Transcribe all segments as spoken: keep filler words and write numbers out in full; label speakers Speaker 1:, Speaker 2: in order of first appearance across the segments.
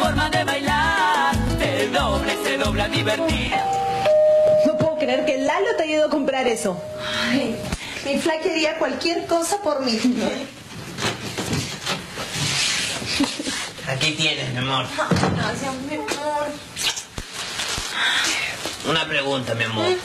Speaker 1: forma de bailar se dobla y se dobla divertida.
Speaker 2: No puedo creer que Lalo te ayudó a comprar eso. Ay, mi flaca haría cualquier cosa por mí.
Speaker 3: Aquí tienes, mi amor.
Speaker 2: Gracias, mi amor.
Speaker 3: Una pregunta, mi amor.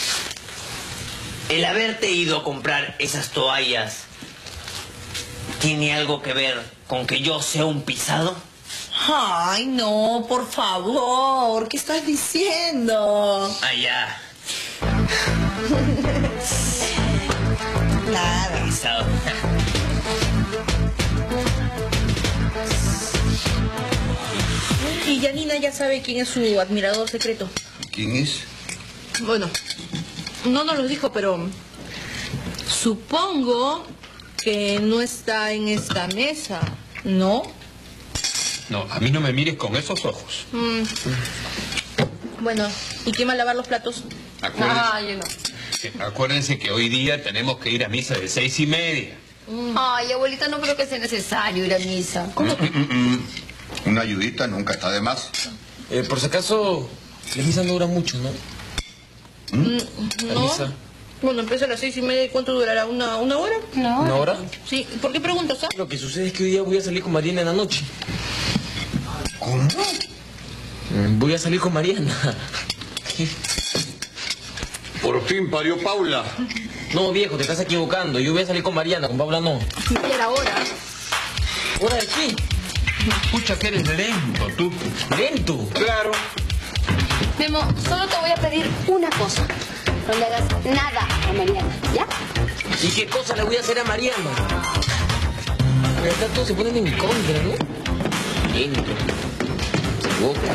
Speaker 3: ¿El haberte ido a comprar esas toallas tiene algo que ver con que yo sea un pisado?
Speaker 2: Ay, no, por favor. ¿Qué estás diciendo?
Speaker 3: Ah, ya.
Speaker 2: Nada.
Speaker 3: Pisado.
Speaker 4: Y Janina ya sabe quién es su admirador secreto.
Speaker 5: ¿Quién es?
Speaker 4: Bueno, no nos lo dijo, pero supongo que no está en esta mesa, ¿no?
Speaker 5: No, a mí no me mires con esos ojos.
Speaker 4: Mm. Bueno, ¿y quién va a lavar los platos?
Speaker 5: Acuérdense,
Speaker 4: Ah, yo no.
Speaker 5: que, acuérdense que hoy día tenemos que ir a misa de seis y media.
Speaker 4: Mm.
Speaker 6: Ay, abuelita, no creo que sea necesario ir a misa.
Speaker 4: ¿Cómo que?
Speaker 7: Mm, mm, mm. Una ayudita nunca está de más.
Speaker 8: Eh, por si acaso, la misa no dura mucho, ¿no?
Speaker 4: Mm,
Speaker 8: La
Speaker 4: ¿no?
Speaker 8: misa.
Speaker 4: Bueno, empieza a las seis y media. ¿Y cuánto durará? ¿Una, una hora?
Speaker 6: No.
Speaker 8: ¿Una hora?
Speaker 4: Sí. ¿Por qué preguntas, ah?
Speaker 8: Lo que sucede es que hoy día voy a salir con Mariana en la noche.
Speaker 7: ¿Cómo?
Speaker 8: Mm, Voy a salir con Mariana.
Speaker 7: Por fin parió Paula.
Speaker 8: No, viejo, te estás equivocando. Yo voy a salir con Mariana, con Paula no.
Speaker 6: Y era hora.
Speaker 8: ¿Hora de qué?
Speaker 5: Escucha que eres lento, tú.
Speaker 8: ¿Lento?
Speaker 5: Claro.
Speaker 6: Memo, solo te voy a pedir una cosa. No le hagas nada a Mariana, ¿ya?
Speaker 8: ¿Y qué cosa le voy a hacer a Mariana? La verdad, todos se ponen en mi contra, ¿no? Lento. Se equivoca.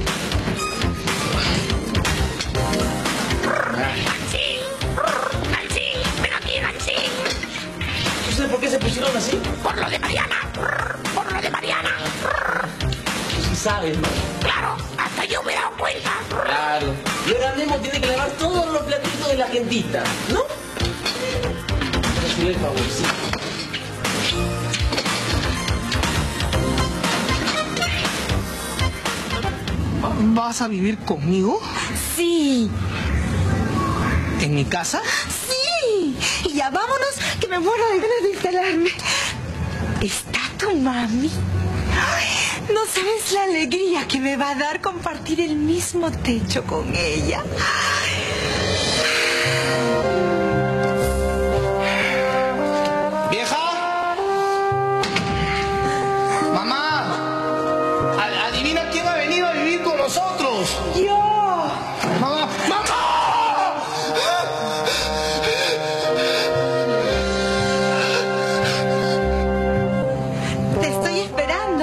Speaker 8: ¿Tú sabes por qué se pusieron así?
Speaker 3: Por lo de Mariana. Por lo de Mariana.
Speaker 8: Tú sí sabes, ¿no?
Speaker 3: Claro, hasta yo me he dado cuenta.
Speaker 8: Claro. Y ahora Memo tiene que lavar todos los platitos de la gentita, ¿no? Para hacerle el favorcito.
Speaker 9: ¿Vas a vivir conmigo?
Speaker 2: Sí,
Speaker 9: ¿En mi casa?
Speaker 2: sí. Y ya vámonos, que me muero de ganas de instalarme. ¿Está tu mami? Ay, no sabes la alegría que me va a dar compartir el mismo techo con ella.
Speaker 9: ¡Vieja! ¡Mamá! A- Adivina quién ha venido a vivir con nosotros.
Speaker 2: Yo.
Speaker 9: ¡Mamá! ¡Mamá!
Speaker 2: Te estoy esperando.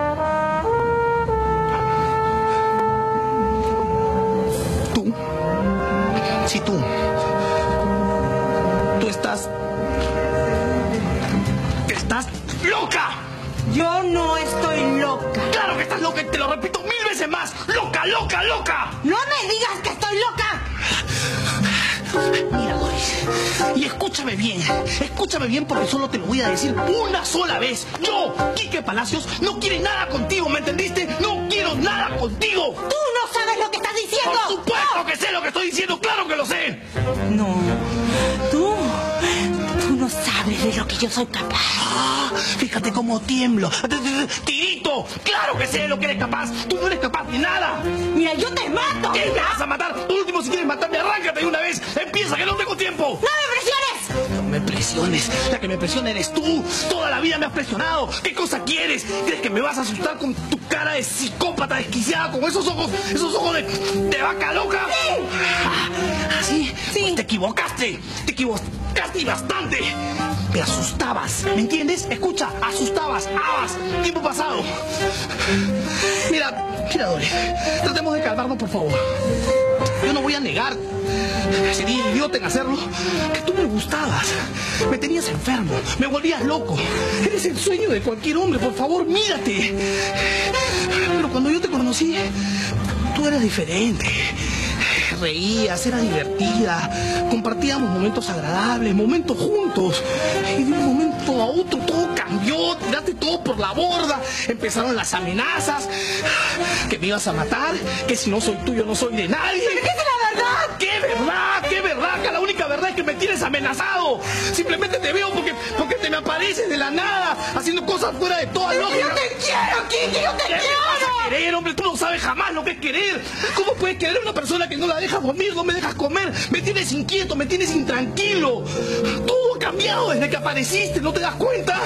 Speaker 9: Tú. Sí, tú. Tú estás... ¡Estás loca!
Speaker 2: Yo no estoy loca.
Speaker 9: ¡Claro que estás loca! Y te lo repito mil veces más. ¡Loca, loca, loca!
Speaker 2: No me digas que estoy loca.
Speaker 9: Mira, Doris, y escúchame bien, escúchame bien porque solo te lo voy a decir una sola vez. Yo, Quique Palacios, no quiero nada contigo, ¿me entendiste? No quiero nada contigo.
Speaker 2: Tú no sabes lo que estás diciendo.
Speaker 9: Por supuesto que sé lo que estoy diciendo, claro que lo sé.
Speaker 2: No, tú, tú no sabes de lo que yo soy capaz.
Speaker 9: Ah, fíjate cómo tiemblo. Tirito, claro que sé de lo que eres capaz. Tú no eres capaz de nada.
Speaker 2: Mira, yo te mato.
Speaker 9: ¿Qué me vas a matar? Por último, si quieres matarme, arráncate de una vez. Empieza, que no tengo tiempo.
Speaker 2: ¡No me presiones!
Speaker 9: No me presiones. La que me presiona eres tú. Toda la vida me has presionado. ¿Qué cosa quieres? ¿Crees que me vas a asustar con tu cara de psicópata desquiciada, con esos ojos, esos ojos de, de vaca loca?
Speaker 2: Sí.
Speaker 9: Ah, ¿sí?
Speaker 2: Sí.
Speaker 9: Pues te equivocaste. Te equivocaste y bastante. Me asustabas. ¿Me entiendes? Escucha, asustabas. Habas. Tiempo pasado. Mira, mira, Doris. Tratemos de calmarnos, por favor. Yo no voy a negar, sería idiota en hacerlo, que tú me gustabas. Me tenías enfermo, me volvías loco. Eres el sueño de cualquier hombre, por favor, mírate. Pero cuando yo te conocí, tú eras diferente. reías, eras divertida, compartíamos momentos agradables, momentos juntos. Y de un momento a otro todo cambió, tiraste todo por la borda, empezaron las amenazas, que me ibas a matar, que si no soy tuyo no soy de nadie.
Speaker 2: ¿Pero qué es la verdad?
Speaker 9: ¿Qué verdad? ¿Qué verdad? Que la única verdad es que me tienes amenazado. Simplemente te veo porque, porque te me apareces de la nada, haciendo cosas fuera de toda lógica.
Speaker 2: ¡Yo te quiero, Kiki! ¡Yo te
Speaker 9: ¿Qué
Speaker 2: quiero!
Speaker 9: te vas a querer, hombre? Tú no sabes jamás lo que es querer. ¿Cómo puedes querer a una persona que no la dejas dormir, no me dejas comer? Me tienes inquieto, me tienes intranquilo. Todo ha cambiado desde que apareciste, ¿no te das cuenta?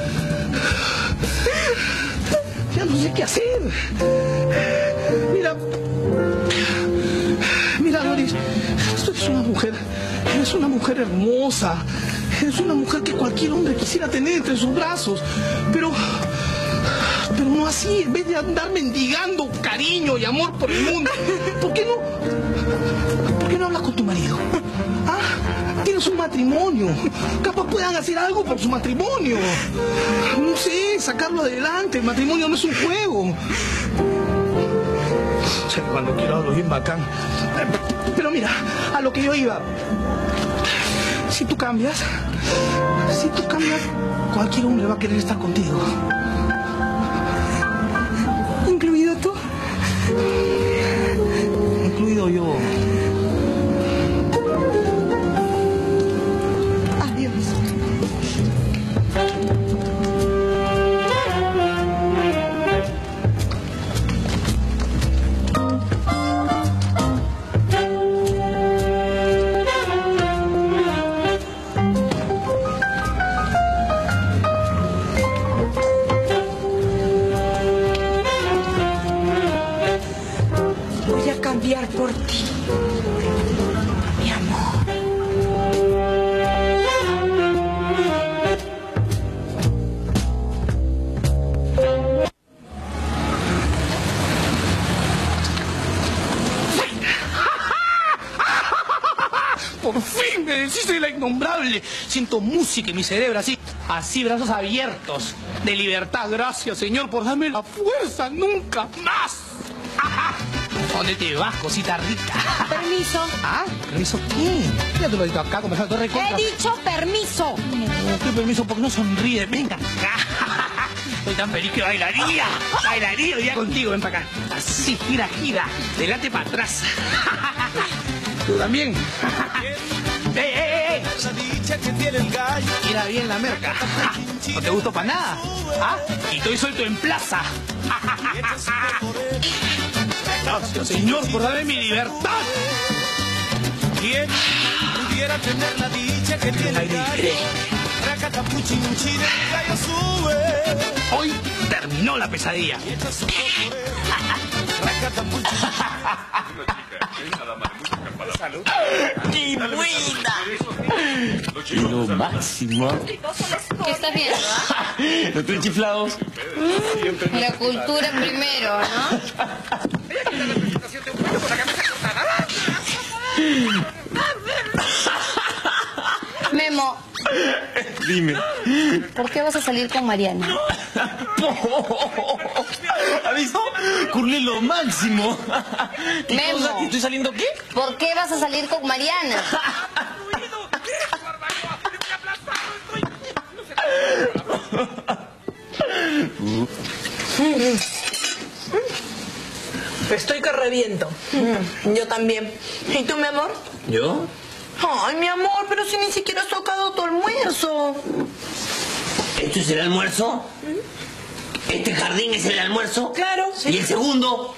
Speaker 9: Ya no sé qué hacer. Mira... Mira, Doris, tú eres una mujer, eres una mujer hermosa. Eres una mujer que cualquier hombre quisiera tener entre sus brazos. Pero... Pero no así, en vez de andar mendigando cariño y amor por el mundo. ¿Por qué no? ¿Por qué no hablas con tu marido? ¿Ah? Tienes un matrimonio. Capaz puedan hacer algo por su matrimonio. No sé, sacarlo adelante. El matrimonio no es un juego. O sea, cuando quiero hablo bien bacán. Pero mira, a lo que yo iba. Si tú cambias, si tú cambias, cualquier hombre va a querer estar contigo.
Speaker 2: ¿Incluido tú?
Speaker 9: Incluido yo.
Speaker 2: Adiós. Cambiar por ti, mi amor.
Speaker 9: Por fin me deshice de la innombrable. Siento música en mi cerebro, así, así, brazos abiertos, de libertad. Gracias, Señor, por darme la fuerza. Nunca más. ¿Dónde te vas, cosita rica?
Speaker 2: Permiso.
Speaker 9: ¿Ah? ¿Permiso qué? Ya te lo he dicho acá, conversando todo recontra.
Speaker 2: He dicho permiso.
Speaker 9: No, ¿qué permiso? ¿Por qué no sonríe? Venga acá. Estoy tan feliz que bailaría. Bailaría hoy día contigo. Ven para acá. Así, gira, gira. Delante para atrás. Tú también. ¡Eh, eh, eh! Mira bien la merca. No te gusto para nada. ¿Ah? Y estoy suelto en plaza. Gracias, Señor, por darme mi libertad.
Speaker 1: ¿Quién pudiera tener la dicha que tiene el gallo?
Speaker 9: Hoy terminó la pesadilla.
Speaker 3: ¡Qué buena! Lo máximo.
Speaker 6: ¿Qué estás viendo, ah?
Speaker 3: Los tres chiflados.
Speaker 6: La cultura primero, ¿no? Memo.
Speaker 3: Dime.
Speaker 6: ¿Por qué vas a salir con Mariana?
Speaker 3: ¿Has visto? Curlé lo máximo. ¿Qué
Speaker 6: Memo.
Speaker 3: cosa? ¿Que estoy saliendo qué?
Speaker 6: ¿Por qué vas a salir con Mariana?
Speaker 2: Estoy que reviento. Yo también. ¿Y tú, mi amor?
Speaker 3: ¿Yo?
Speaker 2: Ay, mi amor, pero si ni siquiera has tocado tu almuerzo.
Speaker 3: ¿Esto es el almuerzo? ¿Este jardín es el almuerzo?
Speaker 2: Claro.
Speaker 3: ¿Y el segundo?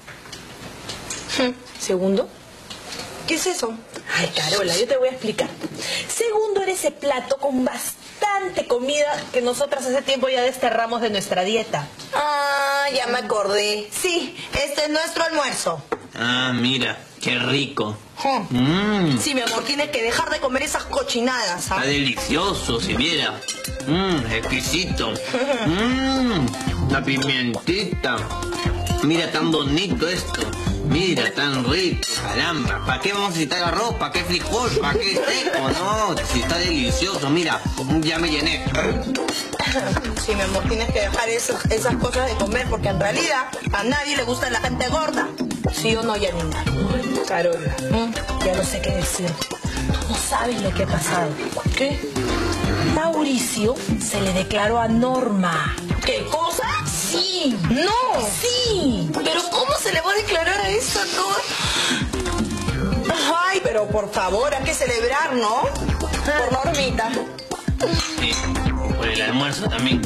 Speaker 2: ¿Segundo? ¿Qué es eso? Ay, Carola, yo te voy a explicar. Segundo era ese plato con bastante comida que nosotras hace tiempo ya desterramos de nuestra dieta. Ah, ya me acordé. Sí, este es nuestro almuerzo.
Speaker 3: Ah, mira, qué rico.
Speaker 2: Oh.
Speaker 3: Mmm,
Speaker 2: Sí, mi amor, tienes que dejar de comer esas cochinadas, ¿ah?
Speaker 3: está delicioso, si viera. Mmm, exquisito. Mmm, la pimentita. Mira, tan bonito esto. Mira, tan rico, caramba. ¿Para qué vamos a necesitar arroz? ¿Para qué frijol? ¿Para qué seco? No, si está delicioso. Mira, ya me llené.
Speaker 2: Sí, mi amor, tienes que dejar esas, esas cosas de comer porque en realidad a nadie le gusta la gente gorda. ¿Sí o no, Yanina?
Speaker 10: Carola,
Speaker 2: ¿Mm?
Speaker 10: ya no sé qué decir. Tú no sabes lo que ha pasado.
Speaker 2: ¿Qué?
Speaker 10: Mauricio se le declaró a Norma.
Speaker 2: ¿Qué cosa?
Speaker 10: Sí.
Speaker 2: ¡No!
Speaker 10: Sí.
Speaker 2: ¿Pero cómo se le va a declarar a eso, no? Ay, pero por favor, hay que celebrar, ¿no? Por Normita.
Speaker 3: Sí, por el almuerzo también.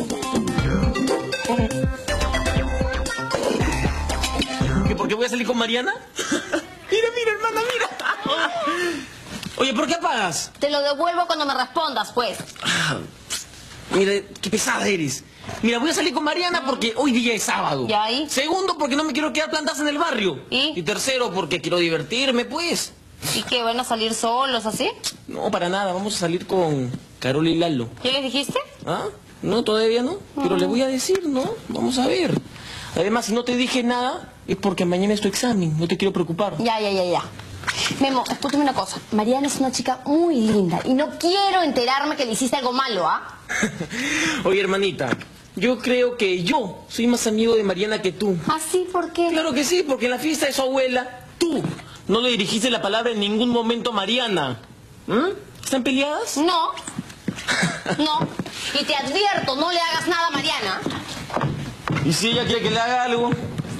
Speaker 3: ¿Qué, ¿Por qué voy a salir con Mariana? Mira, mira, hermana, mira. Oye, ¿por qué apagas?
Speaker 6: Te lo devuelvo cuando me respondas, pues.
Speaker 3: Mira, qué pesada eres. Mira, voy a salir con Mariana porque hoy día es sábado.
Speaker 6: ¿Y ahí?
Speaker 3: Segundo, porque no me quiero quedar plantadas en el barrio.
Speaker 6: ¿Y?
Speaker 3: Y tercero, porque quiero divertirme, pues.
Speaker 6: ¿Y qué, van a salir solos así?
Speaker 3: No, para nada. Vamos a salir con Carola y Lalo.
Speaker 6: ¿Qué les dijiste?
Speaker 3: ¿Ah? No, todavía no. Pero le voy a decir, ¿no? Vamos a ver. Además, si no te dije nada, es porque mañana es tu examen. No te quiero preocupar.
Speaker 6: Ya, ya, ya, ya. Memo, escúchame una cosa. Mariana es una chica muy linda y no quiero enterarme que le hiciste algo malo, ¿ah?
Speaker 3: Oye, hermanita, yo creo que yo soy más amigo de Mariana que tú.
Speaker 6: ¿Ah, sí? ¿Por qué?
Speaker 3: Claro que sí, porque en la fiesta de su abuela, tú no le dirigiste la palabra en ningún momento a Mariana. ¿Mm? ¿Están peleadas?
Speaker 6: No. No. Y te advierto, no le hagas nada a Mariana.
Speaker 3: ¿Y si ella quiere que le haga algo?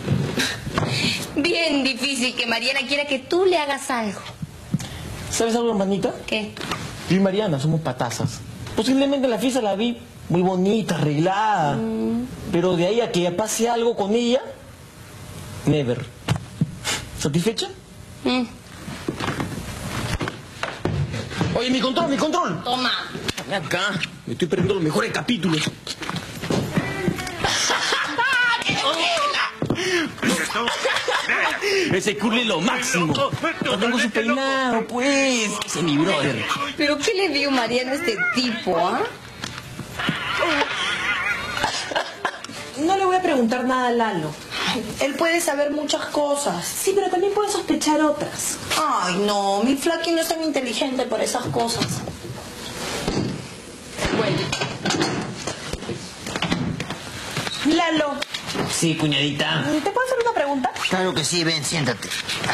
Speaker 6: Bien difícil que Mariana quiera que tú le hagas algo.
Speaker 3: ¿Sabes algo, hermanita?
Speaker 6: ¿Qué?
Speaker 3: Yo y Mariana somos patazas. Posiblemente en la fiesta la vi muy bonita, arreglada. Mm. Pero de ahí a que pase algo con ella, never. ¿Satisfecha?
Speaker 6: Mm.
Speaker 3: Oye, mi control, mi control.
Speaker 6: Toma.
Speaker 3: Ven acá, me estoy perdiendo los mejores capítulos. Ese curly es lo máximo. No tengo su peinado, pues. Ese es mi brother.
Speaker 6: ¿Pero qué le vio Mariana a este tipo, ah?
Speaker 10: No le voy a preguntar nada a Lalo.
Speaker 2: Él puede saber muchas cosas.
Speaker 10: Sí, pero también puede sospechar otras.
Speaker 2: Ay, no, mi Flaqui no es tan inteligente por esas cosas.
Speaker 10: Bueno. Lalo,
Speaker 3: Sí, cuñadita.
Speaker 10: ¿te puedo hacer una pregunta?
Speaker 3: Claro que sí, ven, siéntate.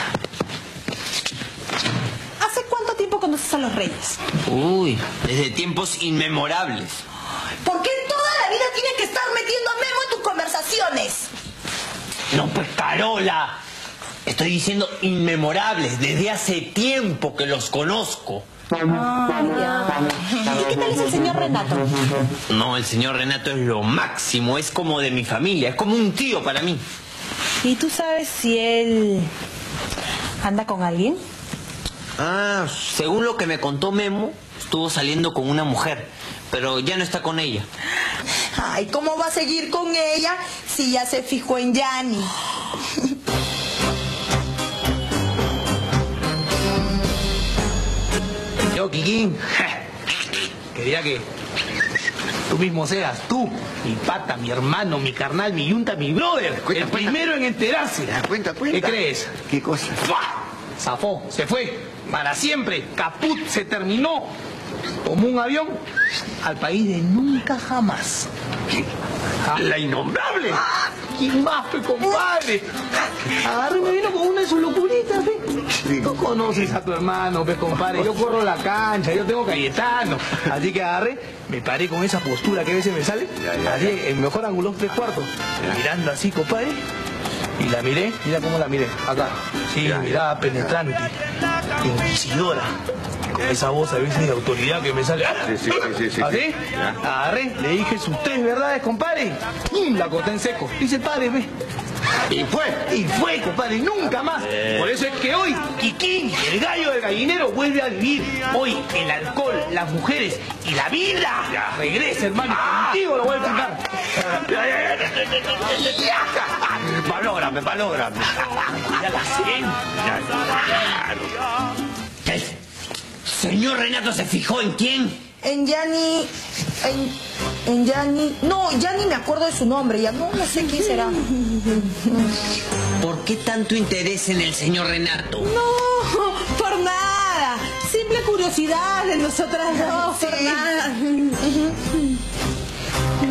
Speaker 10: ¿Hace cuánto tiempo conoces a los Reyes?
Speaker 3: Uy, desde tiempos inmemorables.
Speaker 2: ¿Por qué toda la vida tienes que estar metiendo a Memo en tus conversaciones?
Speaker 3: No, pues, Carola. Estoy diciendo inmemorables. Desde hace tiempo que los conozco.
Speaker 10: Ah, ya. ¿Y qué tal es el señor Renato?
Speaker 3: No, el señor Renato es lo máximo. Es como de mi familia. Es como un tío para mí.
Speaker 10: ¿Y tú sabes si él anda con alguien?
Speaker 3: Ah, según lo que me contó Memo, estuvo saliendo con una mujer. Pero ya no está con ella.
Speaker 2: Ay, ¿cómo va a seguir con ella si ya se fijó en Yanni?
Speaker 9: Yo, Kikín, quería que tú mismo seas tú, mi pata, mi hermano, mi carnal, mi yunta, mi brother,
Speaker 7: Cuenta,
Speaker 9: el
Speaker 7: cuenta.
Speaker 9: primero en enterarse.
Speaker 7: Ya, cuenta, cuenta.
Speaker 9: ¿Qué crees?
Speaker 7: ¿Qué cosa?
Speaker 9: ¡Fua! Zafó, se fue, para siempre, caput, se terminó. Tomó un avión al país de nunca jamás. ¿Ah?
Speaker 7: La innombrable.
Speaker 9: Ah, ¿quién más, pe, compadre? Agarré y me vino con una de sus locuritas, pe. Tú conoces a tu hermano, pe, compadre. Yo corro la cancha, yo tengo Cayetano. Así que agarré, me paré con esa postura que a veces me sale.
Speaker 7: Ya, ya,
Speaker 9: así,
Speaker 7: ya.
Speaker 9: en mejor ángulo, tres cuartos.
Speaker 7: Ya.
Speaker 9: Mirando así, compadre. Y la miré, mira cómo la miré. Acá. Sí,
Speaker 7: Ya, ya.
Speaker 9: mirada penetrante, inquisidora. Con esa voz a veces de autoridad que me sale.
Speaker 7: Sí, sí, sí, sí, sí.
Speaker 9: ¿Así?
Speaker 7: Ya.
Speaker 9: Agarré, le dije sus tres verdades, compadre. ¡Pum! La corté en seco. Dice, padre, ve.
Speaker 7: Y fue.
Speaker 9: Y fue, compadre, nunca más. Por eso es que hoy, Kikín, el gallo del gallinero, vuelve a vivir. Hoy, el alcohol, las mujeres y la vida. Regresa, hermano. Contigo lo voy a explicar.
Speaker 3: Valórame, valórame.
Speaker 9: Ya la sé.
Speaker 3: ¿El señor Renato se fijó en quién?
Speaker 2: En Yanni... En, en Yanni... No, Yanni me acuerdo de su nombre, ya no, no sé quién será.
Speaker 3: ¿Por qué tanto interés en el señor Renato?
Speaker 10: No, por nada. Simple curiosidad de nosotras dos, por
Speaker 2: Sí.
Speaker 10: nada.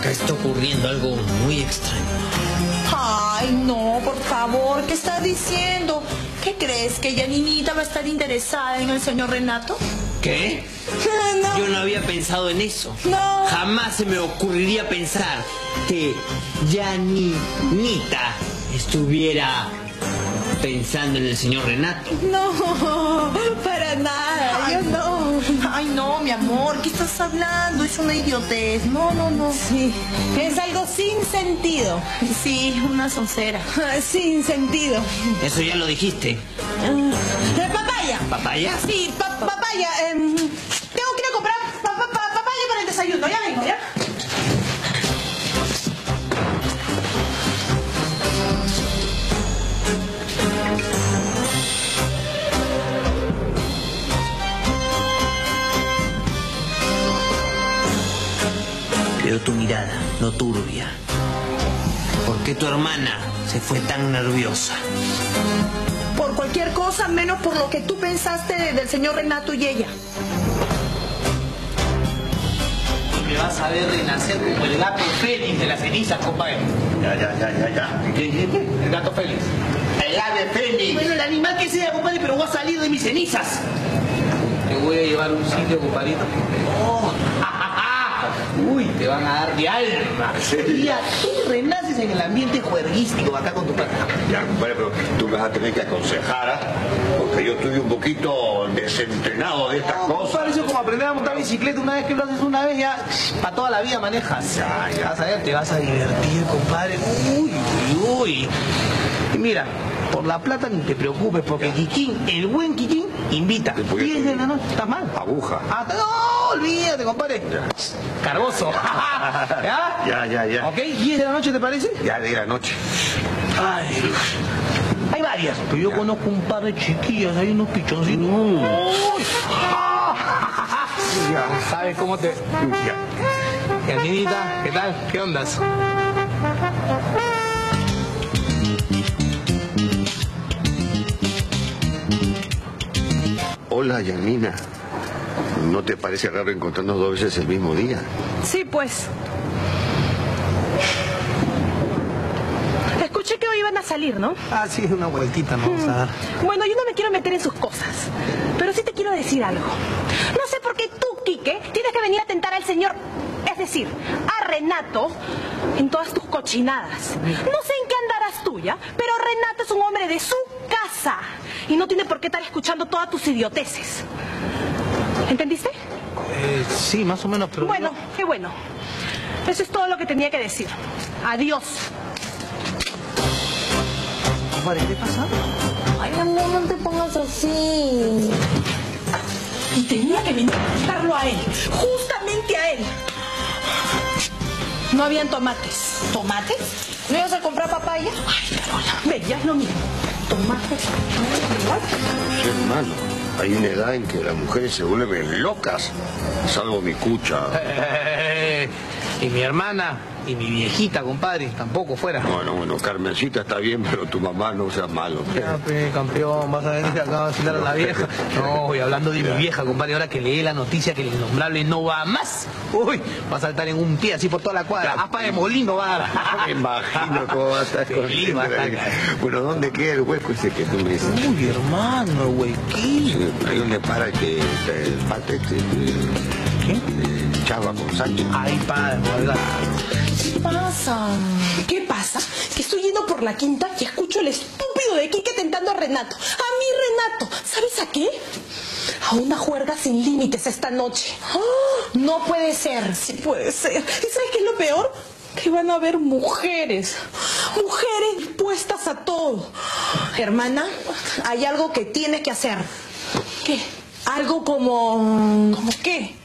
Speaker 8: Acá está ocurriendo algo muy extraño.
Speaker 10: Ay, no, por favor, ¿qué estás diciendo? ¿Qué crees? ¿Que Yaninita va a estar interesada en el señor Renato?
Speaker 8: ¿Qué?
Speaker 10: No.
Speaker 8: Yo no había pensado en eso.
Speaker 10: No.
Speaker 8: Jamás se me ocurriría pensar que Yaninita estuviera pensando en el señor Renato.
Speaker 10: No, para nada, yo no.
Speaker 2: Ay, no, mi amor, ¿qué estás hablando? Es una idiotez. No, no, no.
Speaker 10: Sí, es algo sin sentido.
Speaker 2: Sí, una soncera.
Speaker 10: Sin sentido.
Speaker 8: Eso ya lo dijiste.
Speaker 10: Eh, papaya.
Speaker 8: ¿Papaya?
Speaker 10: Sí, pa papaya. Eh, tengo que ir a comprar pa pa pa papaya para el desayuno. Ya vengo, ¿ya?
Speaker 8: Veo tu mirada, no turbia. ¿Por qué tu hermana se fue tan nerviosa?
Speaker 2: Por cualquier cosa, menos por lo que tú pensaste del señor Renato y ella.
Speaker 9: Me vas a ver renacer como el gato Félix de las cenizas, compadre.
Speaker 7: Ya, ya, ya, ya, ya.
Speaker 9: ¿Qué, qué, qué? El gato Félix.
Speaker 7: El ave Félix.
Speaker 9: Bueno, el animal que sea, compadre, pero voy a salir de mis cenizas. Te voy a llevar a un sitio, compadrito. Oh, uy, te van a dar de alma. Y a tú renaces en el ambiente juerguístico acá con tu padre.
Speaker 7: Ya, compadre, pero tú me vas a tener que aconsejar, ¿ah? Porque yo estoy un poquito desentrenado de estas
Speaker 9: No,
Speaker 7: cosas.
Speaker 9: compadre, eso es como aprender a montar bicicleta. Una vez que lo haces una vez, ya para toda la vida manejas.
Speaker 7: Ya, ya.
Speaker 9: Vas a ver, te vas a divertir, compadre. Uy, uy, uy. Y mira, por la plata ni te preocupes, porque Kikín, el buen Kikín, invita.
Speaker 7: ¿Y por qué
Speaker 9: diez de la noche, ¿estás mal?
Speaker 7: Aguja.
Speaker 9: Ah, no, olvídate, compadre.
Speaker 7: Ya.
Speaker 9: Cargoso. ¿Ya?
Speaker 7: Ya, ya, ya.
Speaker 9: ¿Ok? ¿diez de la noche te parece?
Speaker 7: Ya de la noche.
Speaker 9: Ay, hay varias, pero yo conozco un par de chiquillas, hay unos pichoncitos. Uy. Ya, ¿sabes cómo te...?
Speaker 7: Ya.
Speaker 9: Yaninita, ¿qué tal? ¿Qué ondas?
Speaker 7: Hola, Yanina. ¿No te parece raro encontrarnos dos veces el mismo día?
Speaker 2: Sí, pues. Escuché que hoy iban a salir, ¿no?
Speaker 9: Ah, sí, una vueltita nos vamos a dar.
Speaker 2: Bueno, yo no me quiero meter en sus cosas, pero sí te quiero decir algo. No sé por qué tú, Quique, tienes que venir a tentar al señor, es decir, a Renato, en todas tus cochinadas. No sé en qué andarás tuya, pero Renato es un hombre de su casa y no tiene por qué estar escuchando todas tus idioteces. ¿Entendiste?
Speaker 9: Eh, sí, más o menos, pero...
Speaker 2: Bueno, qué bueno. Eso es todo lo que tenía que decir. Adiós.
Speaker 9: Compadre, ¿qué pasa?
Speaker 6: Ay, amor, no te pongas así.
Speaker 2: Y tenía que venir a buscarlo a él, justamente a él. No habían tomates.
Speaker 10: ¿Tomates? ¿No ibas a comprar papaya?
Speaker 2: Ay, Carola, ve, ya es lo mismo. Tomates.
Speaker 7: Sí, hermano. Hay una edad en que las mujeres se vuelven locas. Salvo mi cucha.
Speaker 9: Eh, y mi hermana y mi viejita, compadre, tampoco fuera.
Speaker 7: Bueno, bueno, Carmencita está bien, pero tu mamá no sea malo.
Speaker 9: Ya, pe, campeón, vas a venir acá a vacilar a la vieja. No, y hablando de mi vieja, compadre, ahora que leí la noticia que el innombrable no va más. Uy, va a saltar en un pie así por toda la cuadra. Aspa de molino va a dar.
Speaker 7: Me imagino cómo va a estar.
Speaker 9: Feliz va a estar.
Speaker 7: Bueno, ¿dónde queda el hueco ese que tú me dices?
Speaker 9: Uy, hermano, güey, ¿qué?
Speaker 7: Hay donde para que te falta este...
Speaker 9: ¿Qué?
Speaker 7: Chava con Sánchez.
Speaker 9: Ay, padre, oiga.
Speaker 2: ¿Qué pasa? ¿Qué pasa? Que estoy yendo por la quinta y escucho el estúpido de Quique tentando a Renato. A mí, Renato. ¿Sabes a qué? A una juerga sin límites esta noche. ¡Oh! No puede ser. Sí puede ser. ¿Y sabes qué es lo peor? Que van a haber mujeres. Mujeres dispuestas a todo. Hermana, hay algo que tiene que hacer. ¿Qué? Algo como... ¿Cómo qué?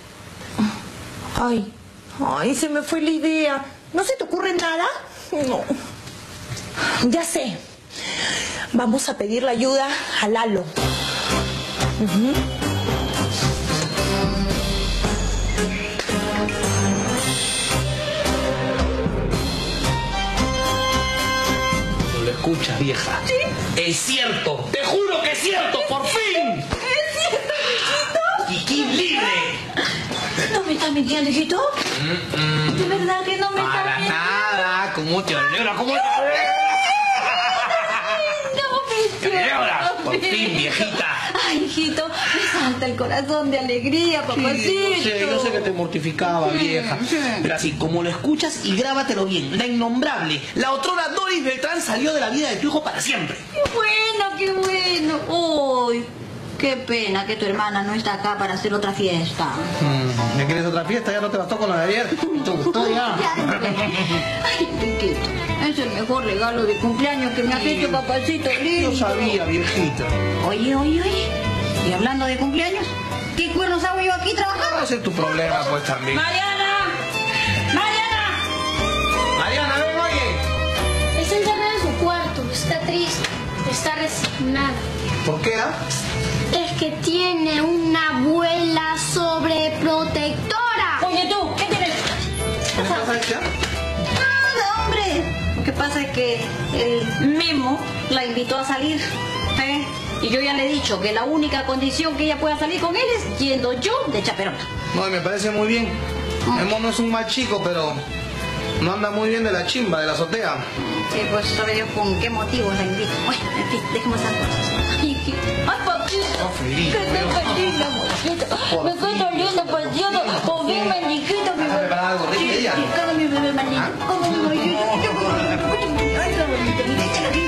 Speaker 2: Ay, ay, se me fue la idea. ¿No se te ocurre nada? No. Ya sé. Vamos a pedir la ayuda a Lalo. Uh-huh.
Speaker 9: No lo escuchas, vieja.
Speaker 2: ¿Sí?
Speaker 9: Es cierto, te juro que es cierto, por fin.
Speaker 2: ¿Es cierto, Quiquito?
Speaker 9: Kikín libre.
Speaker 2: No me
Speaker 10: me estás mintiendo, hijito?
Speaker 3: Mm, mm.
Speaker 10: ¿De verdad que no me estás
Speaker 3: Para
Speaker 10: mintiendo?
Speaker 3: nada, ¿cómo te alegra? ¿Cómo te alegra?
Speaker 10: No,
Speaker 3: ¡Te alegra! Por fin, viejita.
Speaker 10: Ay, hijito, me salta el corazón de alegría, papacito.
Speaker 9: Sí, yo sé, yo sé que te mortificaba, vieja. Pero así, como lo escuchas y grábatelo bien. La innombrable, la otrora Doris Beltrán salió de la vida de tu hijo para siempre.
Speaker 10: Qué bueno, qué bueno. Uy, qué pena que tu hermana no está acá para hacer otra fiesta.
Speaker 9: Mm, ¿ya quieres otra fiesta? Ya no te bastó con la de ayer. ¿Te gustó ya?
Speaker 10: Ay, Enriquito, es el mejor regalo de cumpleaños que me has hecho, papacito lindo.
Speaker 9: Yo sabía, viejita.
Speaker 10: Oye, oye, oye. Y hablando de cumpleaños, ¿qué cuernos hago yo aquí trabajando?
Speaker 9: Ese es tu problema, pues, también.
Speaker 10: ¡Mariana! ¡Mariana!
Speaker 9: Mariana, ven, oye.
Speaker 11: Está encerrada en su cuarto, está triste, está resignada.
Speaker 9: ¿Por qué, ah?
Speaker 11: Es que tiene una abuela sobreprotectora.
Speaker 10: Oye, tú, ¿qué tienes?
Speaker 9: ¿Qué pasa, ya?
Speaker 10: Nada, hombre. Lo que pasa es que el Memo la invitó a salir, ¿eh? Y yo ya le he dicho que la única condición que ella pueda salir con él es yendo yo de chaperona.
Speaker 9: No, y me parece muy bien. Memo no es un mal chico, pero no anda muy bien de la chimba, de la azotea.
Speaker 10: Sí, pues sabe yo con qué motivos la invito. Bueno, en fin, dejemos esas cosas. Ay, hijito. Ay, papito.
Speaker 9: No, feliz.
Speaker 10: Que te feliz, amorcito. Me estoy doliendo, precioso. Con mi maniquito, mi bebé.
Speaker 9: ¿Preparar algo rico ella?
Speaker 10: Sí, come mi bebé manito. Come mi manito. Ay, qué bonito. Mira, échalo aquí.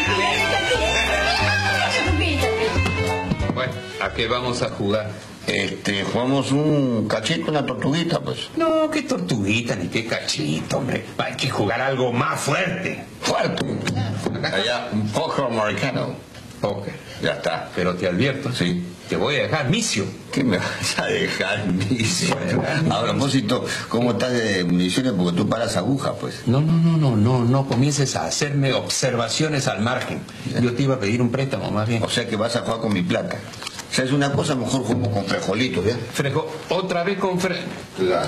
Speaker 5: Bueno, ¿a qué vamos a jugar?
Speaker 7: Este, jugamos un cachito, una tortuguita, pues.
Speaker 5: No, qué tortuguita ni qué cachito, hombre. Hay que jugar algo más fuerte.
Speaker 7: Fuerte. Allá, un póker americano.
Speaker 5: Póker.
Speaker 7: Ya está.
Speaker 5: Pero te advierto,
Speaker 7: Sí.
Speaker 5: te voy a dejar misio.
Speaker 7: ¿Qué me vas a dejar, miso? A propósito, ¿cómo estás de municiones? Porque tú paras aguja, pues.
Speaker 5: No, no, no, no, no, no comiences a hacerme observaciones al margen. Yo te iba a pedir un préstamo, más bien.
Speaker 7: O sea que vas a jugar con mi plata. ¿Sabes una cosa? Mejor jugamos con frijolitos, ¿ya?
Speaker 5: Frejo, otra vez con fre...
Speaker 7: Claro.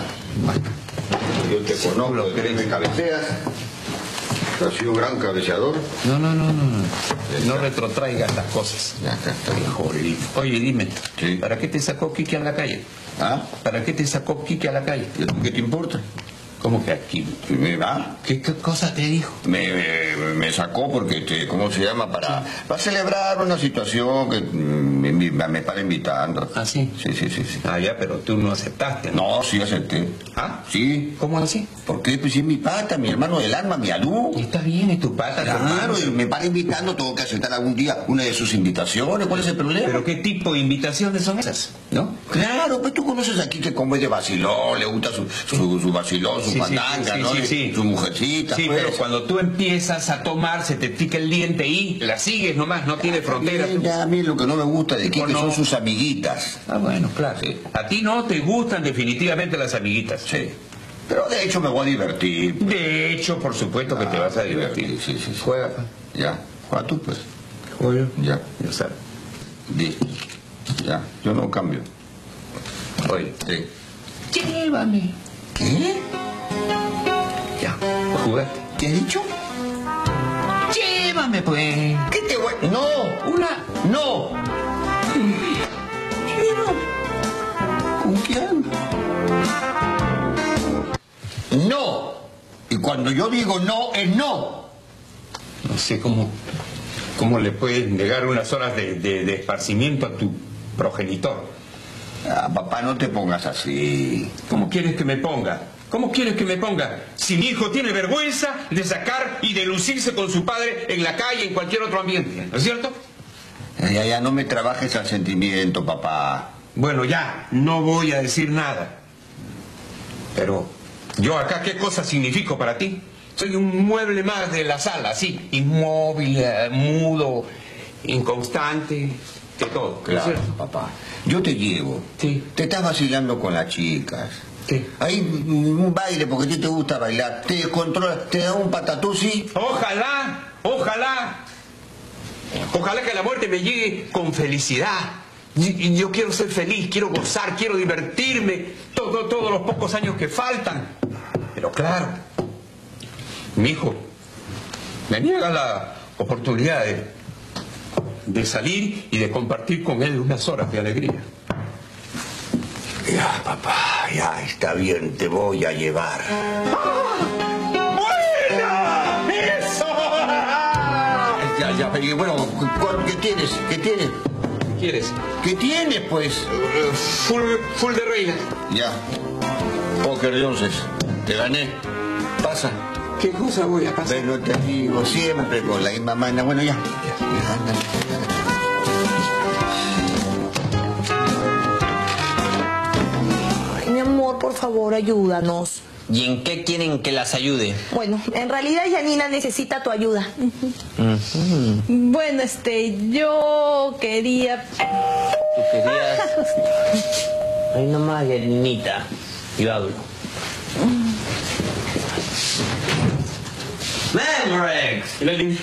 Speaker 7: Yo te conozco, que eres de cabeceas. Has sido un gran cabeceador.
Speaker 5: No, no, no, no, no. No retrotraigas las cosas.
Speaker 7: Ya, acá está.
Speaker 5: Jolín. Oye, dime,
Speaker 7: Sí.
Speaker 5: ¿para qué te sacó Quique a la calle?
Speaker 7: ¿Ah?
Speaker 5: ¿Para qué te sacó Quique a la calle?
Speaker 7: ¿Y a ti qué te importa?
Speaker 5: ¿Cómo que aquí?
Speaker 7: Me va.
Speaker 5: ¿Qué, qué cosa te dijo?
Speaker 7: Me, me, me sacó porque, este, ¿cómo se llama? Para, para celebrar una situación que mm, me, me, me para invitando.
Speaker 5: ¿Ah, sí?
Speaker 7: Sí, sí, sí, sí.
Speaker 5: Ah, ya, pero tú no aceptaste, ¿no?
Speaker 7: No, sí acepté.
Speaker 5: ¿Ah?
Speaker 7: Sí.
Speaker 5: ¿Cómo así?
Speaker 7: Porque pues, es mi pata, mi hermano del alma, mi alú.
Speaker 5: Está bien, es tu pata, tu
Speaker 7: Claro,
Speaker 5: hermano.
Speaker 7: y me para invitando, tengo que aceptar algún día una de sus invitaciones. ¿Cuál es el problema?
Speaker 5: ¿Pero qué tipo de invitaciones son esas? ¿No?
Speaker 7: Claro, pues tú conoces aquí que como es de vacilón, le gusta su, su, su vacilón, su
Speaker 5: Sí, sí,
Speaker 7: pandanga,
Speaker 5: sí,
Speaker 7: ¿no?
Speaker 5: sí, sí.
Speaker 7: Su mujercita,
Speaker 5: Sí,
Speaker 7: pues.
Speaker 5: pero cuando tú empiezas a tomar, se te pica el diente y la sigues nomás, no tiene frontera.
Speaker 7: Bien, ya, a mí lo que no me gusta de Quique
Speaker 5: ¿O no?
Speaker 7: son sus amiguitas.
Speaker 5: Ah, bueno, claro.
Speaker 7: Sí.
Speaker 5: A ti no te gustan definitivamente las amiguitas.
Speaker 7: Sí. Pero de hecho me voy a divertir.
Speaker 5: De hecho, por supuesto que te
Speaker 7: Ah,
Speaker 5: vas a divertir.
Speaker 7: Sí, sí, sí.
Speaker 5: Juega, pa.
Speaker 7: Ya. Juega tú, pues.
Speaker 5: Juega.
Speaker 7: Ya.
Speaker 5: Ya sabes.
Speaker 7: Di. Ya. Yo no cambio.
Speaker 5: Oye,
Speaker 7: Sí.
Speaker 5: llévame.
Speaker 7: ¿Qué?
Speaker 5: Ya, jugaste.
Speaker 7: ¿Qué has dicho?
Speaker 5: Llévame, pues.
Speaker 7: ¿Qué te voy? No.
Speaker 5: Una.
Speaker 7: No. ¿Con quién? No. Y cuando yo digo no, es no.
Speaker 5: No sé cómo, cómo le puedes negar unas horas de, de, de esparcimiento a tu progenitor.
Speaker 7: Ah, papá, no te pongas así.
Speaker 5: ¿Cómo quieres que me ponga? ¿Cómo quieres que me ponga? Si mi hijo tiene vergüenza de sacar y de lucirse con su padre en la calle, en cualquier otro ambiente, ¿no es cierto?
Speaker 7: Ya, ya, no me trabajes al sentimiento, papá.
Speaker 5: Bueno, ya, no voy a decir nada. Pero, ¿yo acá qué cosa significo para ti? Soy un mueble más de la sala, así, inmóvil, eh, mudo, inconstante, de todo, ¿no es
Speaker 7: Claro,
Speaker 5: cierto?
Speaker 7: papá. Yo te llevo.
Speaker 5: Sí.
Speaker 7: Te estás vacilando con las chicas.
Speaker 5: Sí.
Speaker 7: Hay un baile porque a ti te gusta bailar. Te descontrola, te da un patatú, sí.
Speaker 5: Ojalá, ojalá, ojalá que la muerte me llegue con felicidad. Y- y Yo quiero ser feliz, quiero gozar, quiero divertirme todo, todos los pocos años que faltan. Pero claro, mi hijo me niega la oportunidad de, de salir y de compartir con él unas horas de alegría. Ya, papá,
Speaker 7: Ya, está bien, te voy a llevar.
Speaker 5: ¡Buena! ¡Eso!
Speaker 7: Ya, ya, pero bueno, ¿qué tienes? ¿Qué tienes?
Speaker 5: ¿Quieres?
Speaker 7: ¿Qué tienes, pues?
Speaker 5: Uh, full, full de reina.
Speaker 7: Ya. Póker entonces. Te gané. Pasa.
Speaker 5: ¿Qué cosa voy a pasar?
Speaker 7: Pero te digo, siempre con la misma mano. Bueno, ya. Ya, ándale,
Speaker 2: Ay, mi amor, por favor, ayúdanos.
Speaker 3: ¿Y en qué quieren que las ayude?
Speaker 2: Bueno, en realidad Janina necesita tu ayuda.
Speaker 3: Uh-huh.
Speaker 4: Bueno, este, yo quería...
Speaker 3: Tú querías... Ay, nomás, Janita. Yo hablo. ¡Memorex!
Speaker 5: Lali.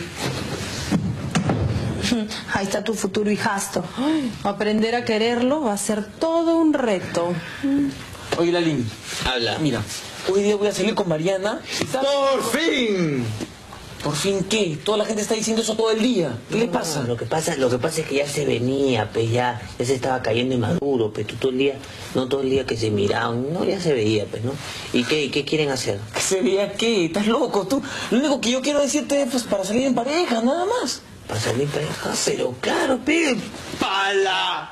Speaker 2: Ahí está tu futuro hijastro.
Speaker 4: Aprender a quererlo va a ser todo un reto.
Speaker 8: Oye, Lali.
Speaker 3: Habla.
Speaker 8: Mira, hoy día voy a salir con Mariana.
Speaker 5: ¡Por fin!
Speaker 8: ¿Por fin qué? Toda la gente está diciendo eso todo el día. ¿Qué le pasa?
Speaker 12: No, lo que pasa, lo que pasa es que ya se venía, pues ya, ya se estaba cayendo inmaduro, pues tú todo el día, no todo el día que se miraban, no, ya se veía, pues, ¿no? ¿Y qué, y qué quieren hacer?
Speaker 8: ¿Qué se veía qué? ¿Estás loco? Tú, lo único que yo quiero decirte es pues, para salir en pareja, nada más.
Speaker 12: ¿Para salir en pareja? Pero claro, pe,
Speaker 3: ¡Pala!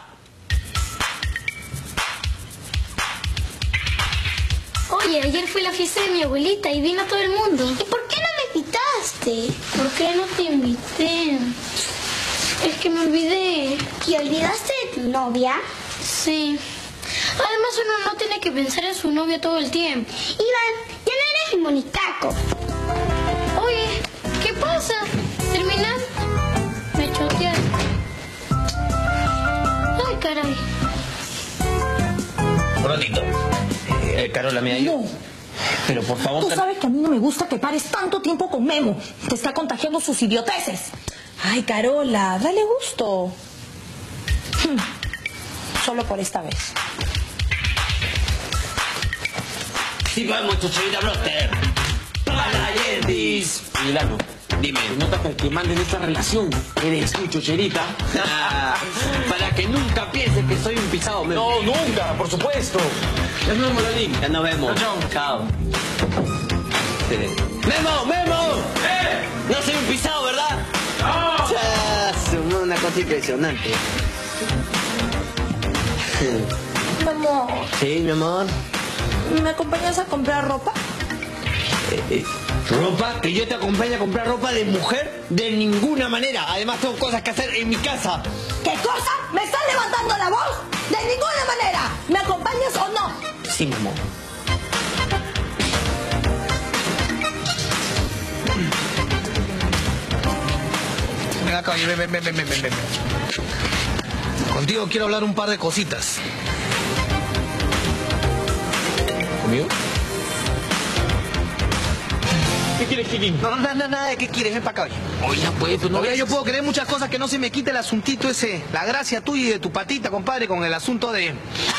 Speaker 11: Oye, ayer fue la fiesta de mi abuelita y vino todo el mundo. ¿Y por qué no me invitaste? ¿Por qué no te invité? Es que me olvidé.
Speaker 13: ¿Y olvidaste de tu novia?
Speaker 11: Sí. Además uno no tiene que pensar en su novia todo el tiempo.
Speaker 13: Iván, ya no eres monicaco.
Speaker 11: Oye, ¿qué pasa? ¿Terminas? Me chotearon. Ay, caray.
Speaker 3: Un ratito. Eh, Carola, ¿me ayuda?
Speaker 2: No.
Speaker 3: Pero por favor...
Speaker 2: Tú sabes que a mí no me gusta que pares tanto tiempo con Memo. Te está contagiando sus idioteces. Ay, Carola, dale gusto. Hmm. Solo por esta vez.
Speaker 3: Sí, vamos, Chocherita Broster. Para Yendis.
Speaker 8: Oye, Lalo,
Speaker 3: Dime.
Speaker 8: ¿te notas que el que manda en esta relación eres tú, Chocherita?
Speaker 3: Ah, para que nunca pienses que soy un pisado. Me...
Speaker 8: No, nunca, por supuesto. Ya nos vemos, Lali.
Speaker 3: Ya nos vemos.
Speaker 8: Chao.
Speaker 3: Chao. ¡Memo, Memo!
Speaker 5: ¡Eh!
Speaker 3: No soy un pisado, ¿verdad?
Speaker 5: ¡No!
Speaker 3: Chas, una cosa impresionante.
Speaker 2: Mi amor,
Speaker 3: Sí, mi amor.
Speaker 2: ¿me acompañas a comprar ropa?
Speaker 3: Eh, eh, ¿Ropa? ¿Que yo te acompañe a comprar ropa de mujer? De ninguna manera. Además tengo cosas que hacer en mi casa.
Speaker 2: ¿Qué cosa? ¿Me estás levantando la voz? De ninguna manera. ¿Me acompañas o no?
Speaker 3: Sí, mi amor.
Speaker 9: Ven acá, oye, ven, ven, ven, ven, ven, ven. Contigo quiero hablar un par de cositas.
Speaker 8: ¿Conmigo? ¿Qué quieres, Kikín?
Speaker 9: No, no, no, nada de qué quieres, ven para acá, oye.
Speaker 8: Oye, pues, tú no
Speaker 9: No,
Speaker 8: ves.
Speaker 9: yo puedo querer muchas cosas, que no se me quite el asuntito ese, la gracia tuya y de tu patita, compadre, con el asunto de,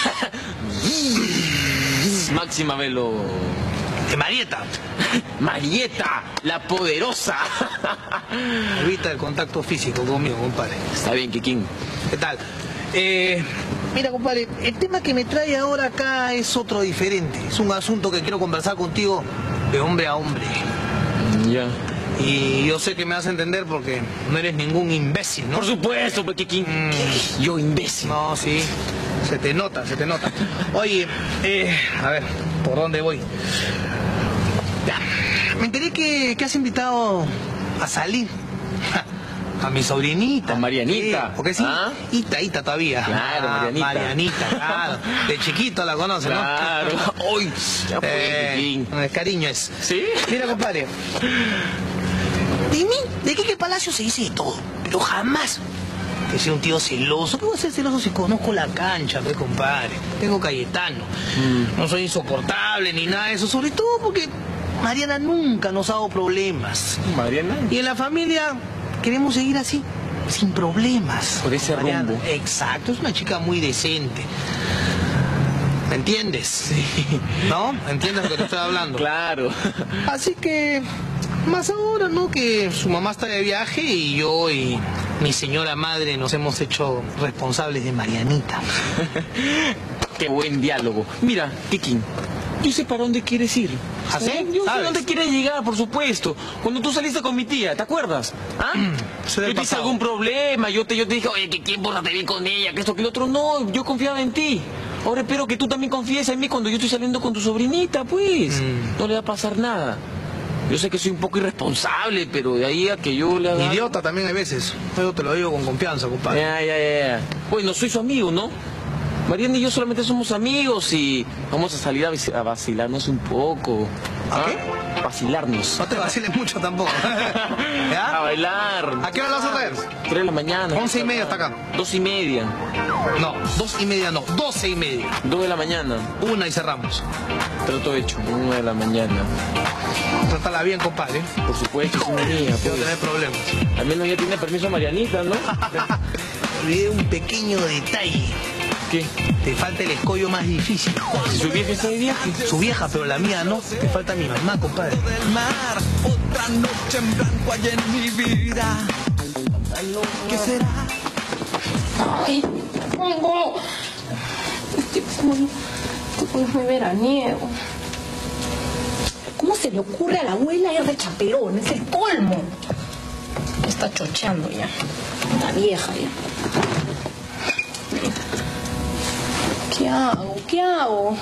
Speaker 8: Máxima Velo.
Speaker 9: de Marieta.
Speaker 8: Marieta, la poderosa.
Speaker 9: Evita el contacto físico conmigo, compadre.
Speaker 8: Está bien, Kikín.
Speaker 9: ¿Qué tal? Eh, mira, compadre, el tema que me trae ahora acá es otro diferente. Es un asunto que quiero conversar contigo de hombre a hombre.
Speaker 8: Ya.
Speaker 9: Y yo sé que me vas a entender porque no eres ningún imbécil, ¿no?
Speaker 8: Por supuesto, pues, Kikín.
Speaker 9: Mm.
Speaker 8: Yo, imbécil.
Speaker 9: No, sí. Se te nota, se te nota. Oye, eh, a ver, ¿por dónde voy? Ya. Me enteré que, que has invitado a salir a mi sobrinita.
Speaker 8: ¿A Marianita?
Speaker 9: Sí, porque sí,
Speaker 8: ¿Ah?
Speaker 9: Ita, Ita todavía.
Speaker 8: Claro,
Speaker 9: Ah,
Speaker 8: Marianita.
Speaker 9: Marianita, claro. De chiquito la conoce, ¿no?
Speaker 8: Claro. Uy, ya fue,
Speaker 9: Eh,
Speaker 8: Kikín.
Speaker 9: el cariño es.
Speaker 8: ¿Sí?
Speaker 9: Mira, compadre. De mí, de Quique Palacio se dice de todo, pero jamás que sea un tío celoso. ¿Qué voy a ser celoso si conozco la cancha, pues, compadre? Tengo Cayetano.
Speaker 8: Mm.
Speaker 9: No soy insoportable ni nada de eso, sobre todo porque Mariana nunca nos ha dado problemas.
Speaker 8: Mariana.
Speaker 9: Y en la familia queremos seguir así, sin problemas.
Speaker 8: Por ese
Speaker 9: Mariana,
Speaker 8: rumbo.
Speaker 9: exacto, es una chica muy decente. ¿Me entiendes?
Speaker 8: Sí.
Speaker 9: ¿No? ¿Entiendes lo que te estoy hablando?
Speaker 8: Claro.
Speaker 9: Así que, más ahora, ¿no? Que su mamá está de viaje y yo y mi señora madre nos hemos hecho responsables de Marianita.
Speaker 8: Qué buen diálogo. Mira, Kiki, yo sé para dónde quieres ir.
Speaker 9: ¿Ah, sí?
Speaker 8: Yo
Speaker 9: ¿Sabes?
Speaker 8: sé dónde quieres llegar, por supuesto. Cuando tú saliste con mi tía, ¿te acuerdas? ¿Ah?
Speaker 9: Soy del
Speaker 8: Yo te hice
Speaker 9: pasado.
Speaker 8: algún problema, yo te, yo te dije, oye, que quién pórtate bien con ella, que esto, que lo otro. No, yo confiaba en ti. Ahora espero que tú también confíes en mí cuando yo estoy saliendo con tu sobrinita, pues.
Speaker 9: Mm.
Speaker 8: No le va a pasar nada. Yo sé que soy un poco irresponsable, pero de ahí a que yo le haga...
Speaker 9: Idiota también hay veces. Yo te lo digo con confianza, compadre.
Speaker 8: Ya, ya, ya, ya. Bueno, soy su amigo, ¿no? Mariana y yo solamente somos amigos y vamos a salir a, vis- a vacilarnos un poco.
Speaker 9: ¿A qué?
Speaker 8: Vacilarnos.
Speaker 9: No te vaciles mucho tampoco.
Speaker 8: A
Speaker 9: ¿Ya?
Speaker 8: bailar.
Speaker 9: ¿A qué hora la vas a traer?
Speaker 8: Tres de la mañana.
Speaker 9: Once y media hasta acá.
Speaker 8: Dos y media.
Speaker 9: No, dos y media no, doce y media.
Speaker 8: Dos de la mañana.
Speaker 9: Una y cerramos.
Speaker 8: Trato hecho. Una de la mañana.
Speaker 9: Trátala bien, compadre.
Speaker 8: Por supuesto, es una mía.
Speaker 9: Quiero tener problemas.
Speaker 8: Al menos ya tiene permiso Marianita, ¿no?
Speaker 9: Olvidé un pequeño detalle.
Speaker 8: ¿Qué?
Speaker 9: Te falta el escollo más difícil.
Speaker 8: Si su vieja está de viaje.
Speaker 9: Su vieja, pero la mía no. Te falta mi mamá, compadre.
Speaker 1: Mar, otra noche en blanco hay en mi vida. ¿Qué será?
Speaker 11: Ay, no. Este es muy, este es muy veraniego. ¿Cómo se le ocurre a la abuela ir de chaperón? Es el colmo. Me está chocheando ya. La vieja ya. ¿Qué hago? ¿Qué hago?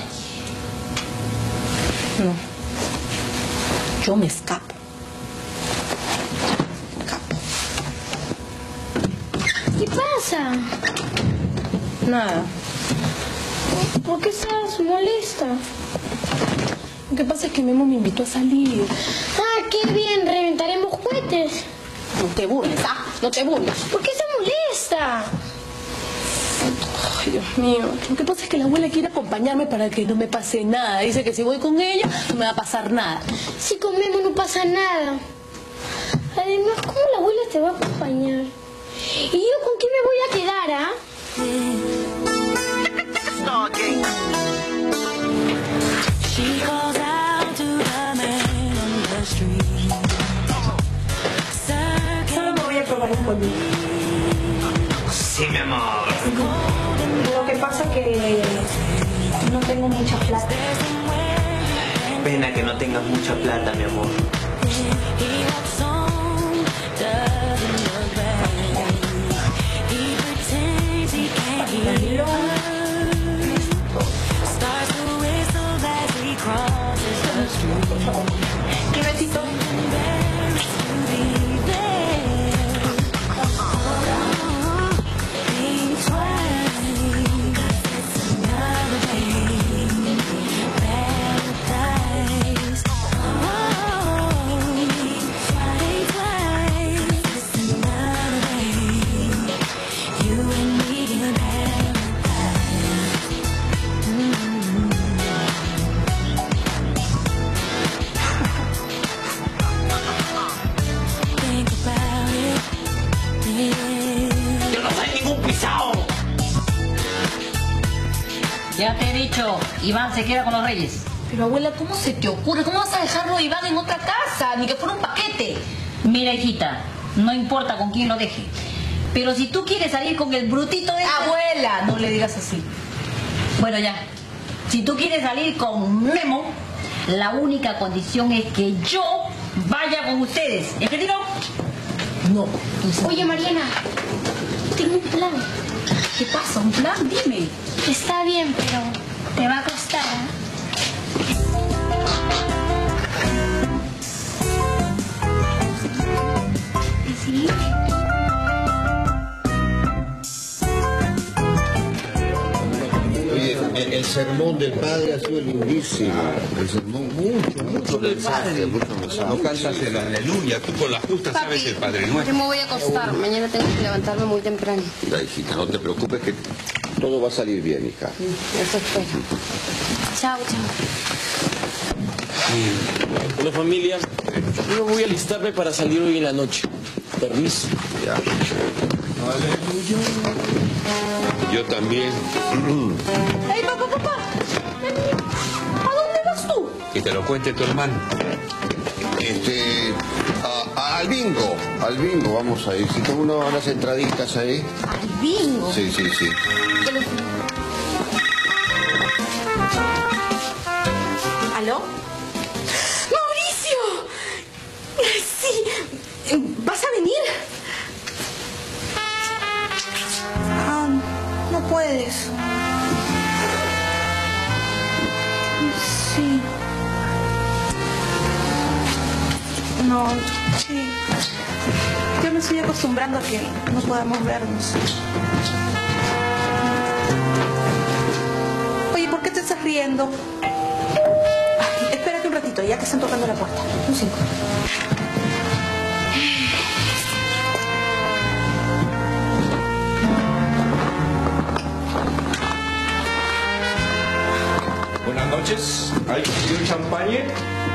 Speaker 11: No. Yo me escapo.
Speaker 13: ¿Qué pasa?
Speaker 11: Nada. ¿Por qué estás molesta? Lo que pasa es que Memo me invitó a salir.
Speaker 13: Ah, qué bien, reventaremos cohetes.
Speaker 11: No te burles, ¿ah? No te burles.
Speaker 13: ¿Por qué se molesta?
Speaker 11: Ay, Dios mío. Lo que pasa es que la abuela quiere acompañarme para que no me pase nada. Dice que si voy con ella, no me va a pasar nada.
Speaker 13: Si comemos no pasa nada. Además, ¿cómo la abuela te va a acompañar? ¿Y yo con quién me voy a quedar, ah?
Speaker 2: Solo me voy a probar un polvillo.
Speaker 3: Sí, mi amor.
Speaker 2: Lo que pasa que no tengo mucha plata.
Speaker 3: Pena que no tengas mucha plata, mi amor.
Speaker 2: ¿Qué besito?
Speaker 3: ¡Yo no soy ningún pisado!
Speaker 10: Ya te he dicho, Iván se queda con los reyes.
Speaker 6: Pero abuela, ¿cómo se te ocurre? ¿Cómo vas a dejarlo a Iván en otra casa? Ni que fuera un paquete.
Speaker 10: Mira, hijita, no importa con quién lo deje. Pero si tú quieres salir con el brutito de...
Speaker 6: Abuela, no le digas así.
Speaker 10: Bueno, ya. Si tú quieres salir con Memo, la única condición es que yo vaya con ustedes. ¿Entendido?
Speaker 6: No.
Speaker 13: Oye, Mariana, tengo un plan.
Speaker 6: ¿Qué pasa? ¿Un plan? Dime.
Speaker 13: Está bien, pero te va a costar, ¿eh? ¿Sí?
Speaker 7: Oye, el, el sermón del padre ha sido lindísimo. El sermón, mucho, mucho mensaje, mucho mensaje.
Speaker 5: No cantas el aleluya, tú con la justa sabes el Padre
Speaker 6: Yo
Speaker 5: Nuestro.
Speaker 6: me voy a acostar. Mañana tengo que levantarme muy temprano.
Speaker 7: Ya, hijita, no te preocupes que todo va a salir bien, hija.
Speaker 6: Eso espero. Chao, chao.
Speaker 8: Hola, familia. Yo voy a alistarme para salir hoy en la noche. Permiso.
Speaker 7: Ya.
Speaker 5: Yo también.
Speaker 6: ¡Ey, papá, papá! ¿A dónde vas tú?
Speaker 5: Que te lo cuente tu hermano.
Speaker 7: Este, a- a- al bingo, al bingo vamos a ir. Si tengo una- unas entraditas ahí.
Speaker 6: Al bingo.
Speaker 7: Sí, sí, sí.
Speaker 2: ¿Aló? ¡Mauricio! Sí. ¿Vas a venir? Ah, no puedes. Sí. No, sí. Yo me estoy acostumbrando a que no podamos vernos. Oye, ¿por qué te estás riendo? Ay, espérate un ratito, ya que están tocando la puerta. Un cinco.
Speaker 5: Buenas noches. ¿Hay que pedir champaña?